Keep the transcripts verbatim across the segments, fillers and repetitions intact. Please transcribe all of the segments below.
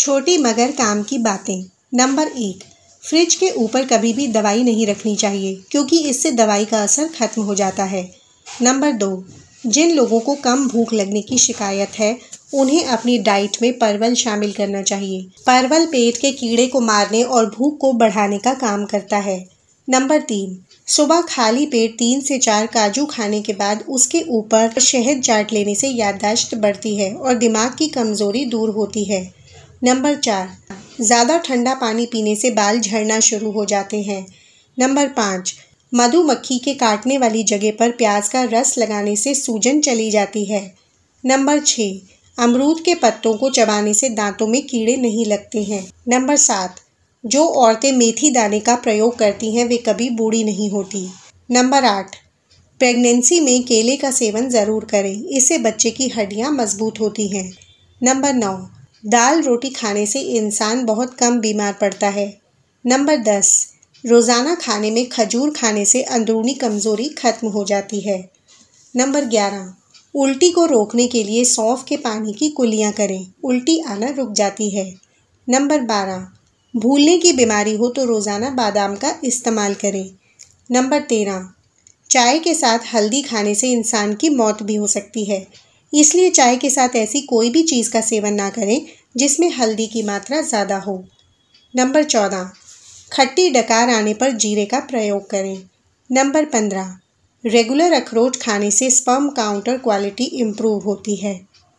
छोटी मगर काम की बातें। नंबर एक, फ्रिज के ऊपर कभी भी दवाई नहीं रखनी चाहिए क्योंकि इससे दवाई का असर खत्म हो जाता है। नंबर दो, जिन लोगों को कम भूख लगने की शिकायत है उन्हें अपनी डाइट में परवल शामिल करना चाहिए। परवल पेट के कीड़े को मारने और भूख को बढ़ाने का काम करता है। नंबर तीन, सुबह खाली पेट तीन से चार काजू खाने के बाद उसके ऊपर शहद चाट लेने से याददाश्त बढ़ती है और दिमाग की कमजोरी दूर होती है। नंबर चार, ज़्यादा ठंडा पानी पीने से बाल झड़ना शुरू हो जाते हैं। नंबर पाँच, मधुमक्खी के काटने वाली जगह पर प्याज का रस लगाने से सूजन चली जाती है। नंबर छः, अमरूद के पत्तों को चबाने से दांतों में कीड़े नहीं लगते हैं। नंबर सात, जो औरतें मेथी दाने का प्रयोग करती हैं वे कभी बूढ़ी नहीं होती। नंबर आठ, प्रेगनेंसी में केले का सेवन ज़रूर करें, इससे बच्चे की हड्डियां मजबूत होती हैं। नंबर नौ, दाल रोटी खाने से इंसान बहुत कम बीमार पड़ता है। नंबर दस, रोज़ाना खाने में खजूर खाने से अंदरूनी कमज़ोरी खत्म हो जाती है। नंबर ग्यारह, उल्टी को रोकने के लिए सौंफ के पानी की कुल्लियाँ करें, उल्टी आना रुक जाती है। नंबर बारह, भूलने की बीमारी हो तो रोज़ाना बादाम का इस्तेमाल करें। नंबर तेरह, चाय के साथ हल्दी खाने से इंसान की मौत भी हो सकती है, इसलिए चाय के साथ ऐसी कोई भी चीज़ का सेवन ना करें जिसमें हल्दी की मात्रा ज़्यादा हो। नंबर चौदह, खट्टी डकार आने पर जीरे का प्रयोग करें। नंबर पंद्रह, रेगुलर अखरोट खाने से स्पर्म काउंटर क्वालिटी इम्प्रूव होती है।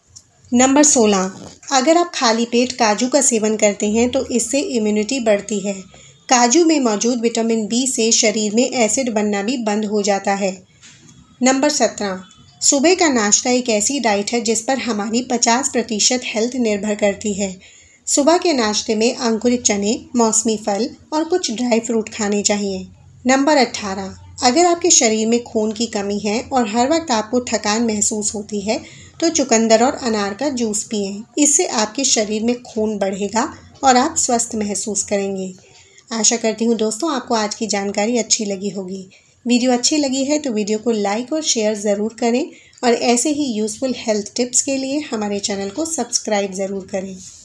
नंबर सोलह, अगर आप खाली पेट काजू का सेवन करते हैं तो इससे इम्यूनिटी बढ़ती है। काजू में मौजूद विटामिन बी से शरीर में एसिड बनना भी बंद हो जाता है। नंबर सत्रह, सुबह का नाश्ता एक ऐसी डाइट है जिस पर हमारी पचास प्रतिशत हेल्थ निर्भर करती है। सुबह के नाश्ते में अंकुरित चने, मौसमी फल और कुछ ड्राई फ्रूट खाने चाहिए। नंबर अट्ठारह, अगर आपके शरीर में खून की कमी है और हर वक्त आपको थकान महसूस होती है तो चुकंदर और अनार का जूस पिएं। इससे आपके शरीर में खून बढ़ेगा और आप स्वस्थ महसूस करेंगे। आशा करती हूँ दोस्तों आपको आज की जानकारी अच्छी लगी होगी। वीडियो अच्छी लगी है तो वीडियो को लाइक और शेयर ज़रूर करें और ऐसे ही यूज़फुल हेल्थ टिप्स के लिए हमारे चैनल को सब्सक्राइब ज़रूर करें।